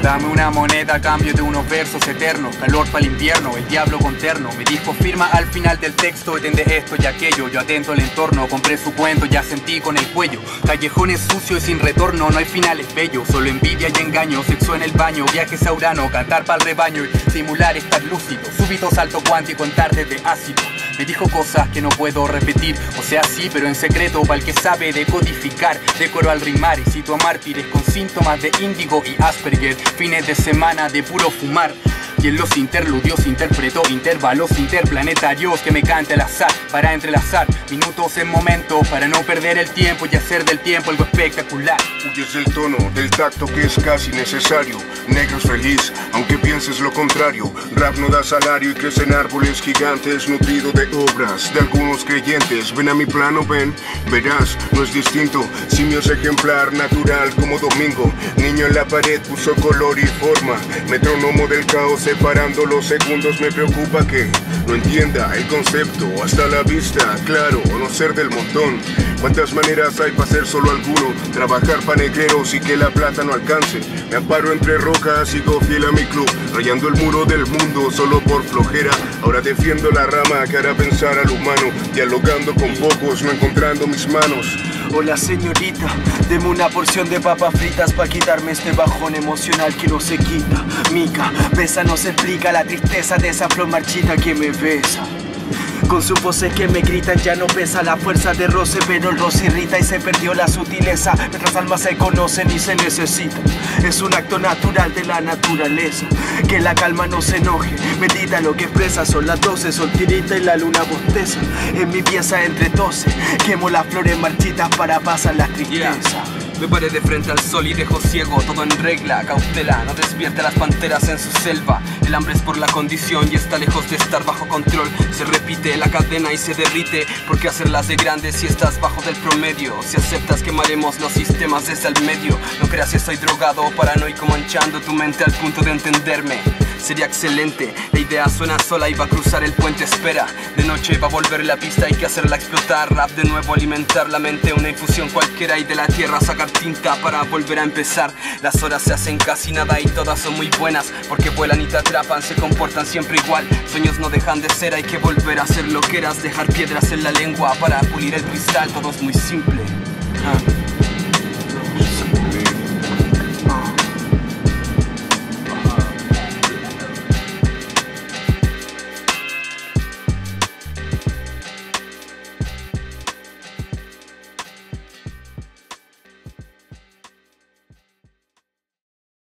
Dame una moneda a cambio de unos versos eternos, calor para el invierno, el diablo con terno. Me dijo firma al final del texto, entiende esto y aquello. Yo atento al entorno, compré su cuento, ya sentí con el cuello. Callejones sucios y sin retorno, no hay finales bellos. Solo envidia y engaño, sexo en el baño, viajes a Urano, cantar para el rebaño y simular estar lúcido. Súbito salto cuántico en tardes de ácido. Me dijo cosas que no puedo repetir, o sea sí, pero en secreto para el que sabe decodificar. Decoro al rimar y cito a mártires con síntomas de índigo y Asperger. Fines de semana de puro fumar. Y en los interludios interpreto intervalos interplanetarios que me canta el azar para entrelazar minutos en momentos para no perder el tiempo y hacer del tiempo algo espectacular. Huyes del tono, del tacto que es casi necesario. Negro es feliz, aunque pienses lo contrario. Rap no da salario y crecen árboles gigantes, nutrido de obras de algunos creyentes. Ven a mi plano, ven, verás, no es distinto. Simio es ejemplar, natural como Domingo. Niño en la pared puso color y forma. Metrónomo del caos separando los segundos. Me preocupa que no entienda el concepto. Hasta la vista, claro, no ser del montón. ¿Cuántas maneras hay para ser solo alguno? Trabajar pa' negreros y que la plata no alcance. Me amparo entre rocas, sigo fiel a mi club, rayando el muro del mundo solo por flojera. Ahora defiendo la rama que hará pensar al humano, dialogando con pocos, no encontrando mis manos. Hola señorita, deme una porción de papas fritas pa' quitarme este bajón emocional que no se quita. Mica, besa no se explica la tristeza de esa flor marchita que me besa. Con sus voces que me gritan ya no pesa la fuerza de roce, pero el roce irrita y se perdió la sutileza. Nuestras almas se conocen y se necesitan. Es un acto natural de la naturaleza. Que la calma no se enoje, medita lo que expresa. Son las 12, sol tirita y la luna bosteza. En mi pieza entre 12, quemo las flores marchitas para pasar las tristezas. Me paré de frente al sol y dejo ciego, todo en regla, cautela, no despierte a las panteras en su selva. El hambre es por la condición y está lejos de estar bajo control. Se repite la cadena y se derrite, porque hacerlas de grandes si estás bajo del promedio. Si aceptas quemaremos los sistemas desde el medio. No creas que soy drogado o paranoico manchando tu mente al punto de entenderme. Sería excelente, la idea suena sola y va a cruzar el puente, espera. De noche va a volver la pista, hay que hacerla explotar. Rap de nuevo, alimentar la mente, una infusión cualquiera y de la tierra sacar tinta para volver a empezar. Las horas se hacen casi nada y todas son muy buenas, porque vuelan y te atrapan, se comportan siempre igual. Sueños no dejan de ser, hay que volver a hacer lo que eras. Dejar piedras en la lengua para pulir el cristal, todo es muy simple.